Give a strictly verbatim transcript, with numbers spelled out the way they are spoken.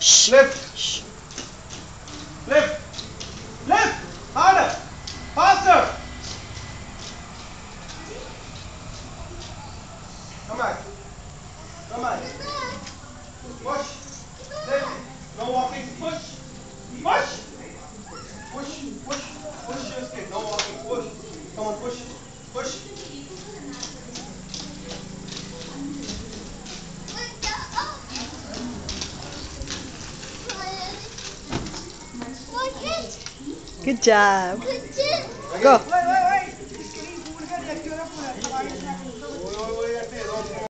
Lift. Lift. Lift. Harder. Faster. Come back. Come back. Push. Lift. No walking. Push. Push. Push. Push. Push your skate. No walking. Push. Come on. Push. Push. Good job. Go.